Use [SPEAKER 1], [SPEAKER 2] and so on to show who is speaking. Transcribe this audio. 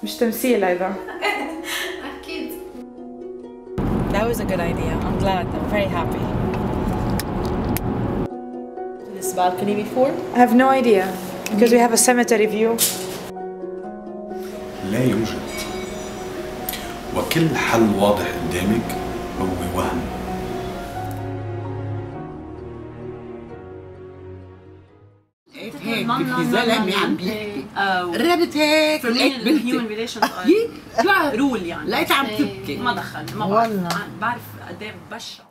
[SPEAKER 1] مش تمثيل هيدا.
[SPEAKER 2] أكيد.
[SPEAKER 3] That was a good idea. I'm glad. I'm very happy.
[SPEAKER 4] This balcony before?
[SPEAKER 1] I have no idea because we have a cemetery view.
[SPEAKER 5] لا يوجد، وكل حل واضح قدامك هو وهم.
[SPEAKER 4] هيك في زلمه عم بيحكي قربت هيك لقيت بنتي
[SPEAKER 6] رول يعني
[SPEAKER 4] لقيت عم تبكي
[SPEAKER 6] ما دخل ما بعرف قد ايه ببشر